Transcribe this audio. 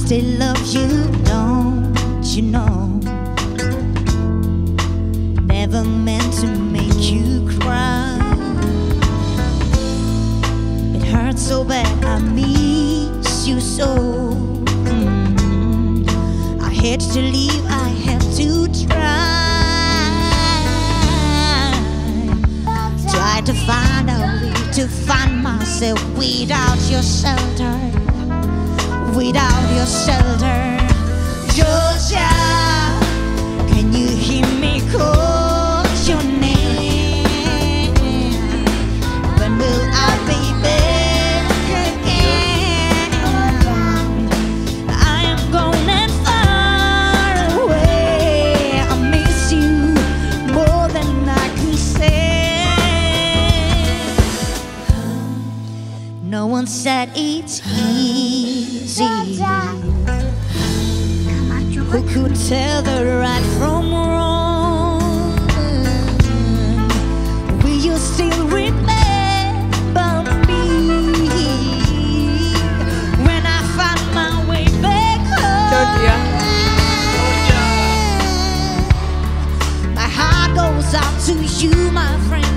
still love you, don't you know? Never meant to make you cry. It hurts so bad, I miss you so. I hate to leave, I have to try to find a way to find myself without your shelter, without your shelter. Georgia, can you hear me call your name? When will I be back again? I am gone and far away. I miss you more than I can say. No one said it's easy. Who could tell the right from wrong? Will you still remember me when I find my way back home? Georgia. My heart goes out to you, my friend.